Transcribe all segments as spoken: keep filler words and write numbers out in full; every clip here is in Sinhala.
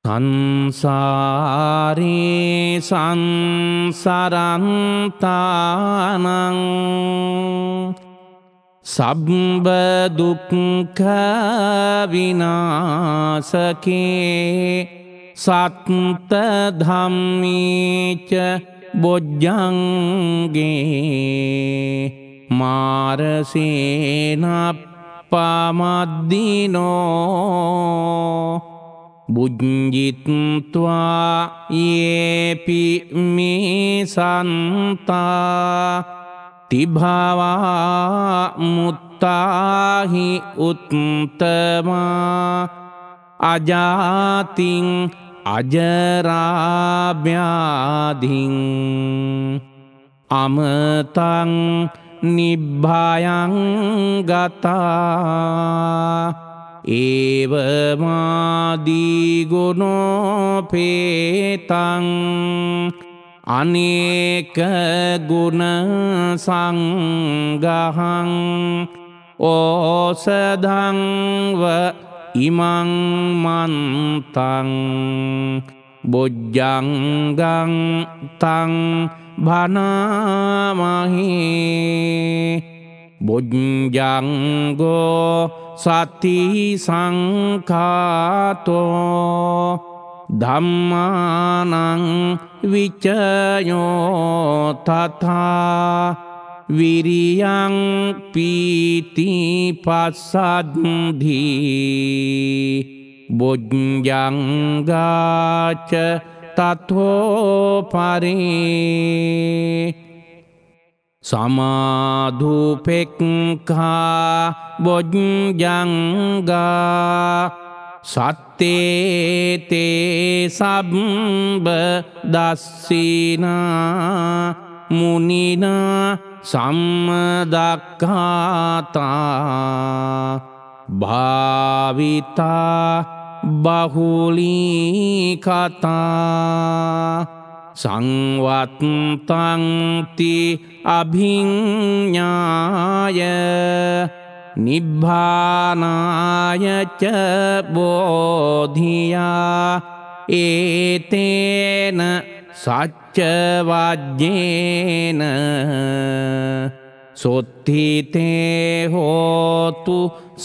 සංසාරේ සංසරන්තානං සබ්බ දුක්ඛ විනාශකේ සත්ත ධම්මේච බොජ්ජංගේ මාරසේනප්පමද්දිනෝ බුඤ්ජිත්වා යේපි මේ සන්තා තිභවා මුත්තාහි උත්තමා අජාතින් අජරාභ්‍යාධින් අමතං නිබ්භයං ගතා ඒවමාදී ගුණෝපේතං අනේක ගුණ සංගහං ඕසදංව ඉමං මන්තං බොජ්ජංගං තං භනාමහේ බොජ්ජංගෝ සති සංඛාතෝ ධම්මානං විචයෝ තථා විරියං පීති පස්සද්ධි බොජ්ජංගාච තතෝ පරේ සමාධුපෙක්ඛා බොජ්ජංගා සත්තේ තේ සබ්බ දස්සිනා මුනිනා සම්මදක්ඛාතා භාවිතා බහුලී කතා සංවත්තං ති අභිඤ්ඤාය නිබ්බානාය ච බෝධියා ඒතේන සච්ච වජ්ජේන සොත්ථිතේ හෝතු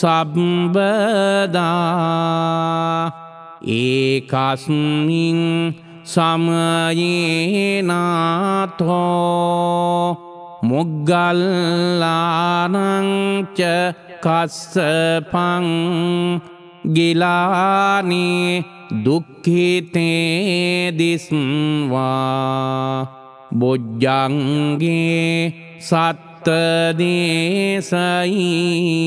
සම්බදා ඒකස්මින් සමයේනාතෝ මොග්ගල්ලානං ච කස්සපං ගිලානි දුක්ඛිතේ දිස්වා බොජ්ජංගේ සත්ත දේසයි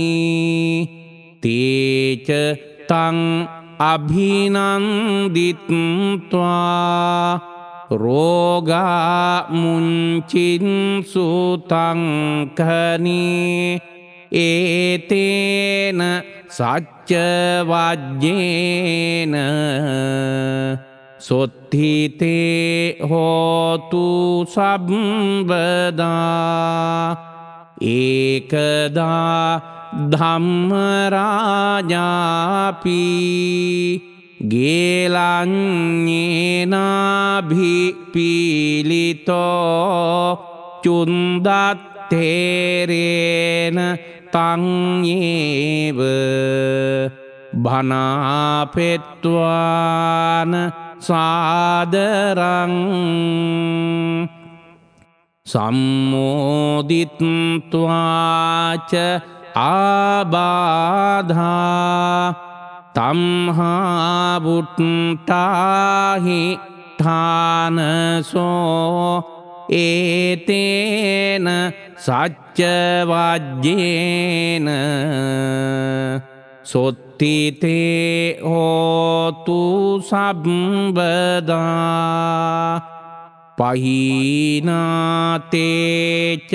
තේච තං අභිනන්දිත්වා රෝගා මුංචින්සු තංකනී ඒතේන සච්ච වජ්ජේන සොත්ථිතේ හෝතු සම්බදා ඒකදා ධම්මරාජාපි ගේලඤ්ඤේනාභිපීලිතෝ චුන්දත්තේරේන තංයේව භනාපෙත්වාන සාදරං සම්මෝදිත්වාච ආබාධා තම්හා බුට්ටාහි ඨානසෝ ඒතේන සච්ච වජ්ජේන සොත්ථිතේ හෝතු සම්බදා පහීනාතේච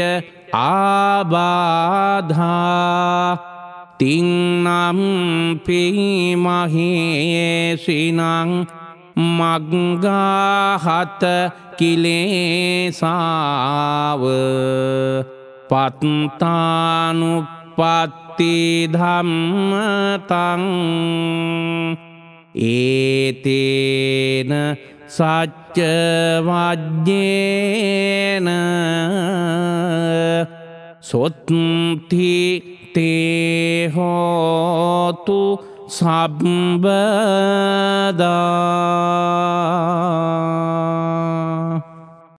ආබාධා තින්නම් පිමහේසිනං මග්ගාහත කිලේසාව පත්තානුප්පත්ති ධම්මතං ඒතේන සච්ච වජ්ජේන සොත්ති තේ හෝතු සබ්බදා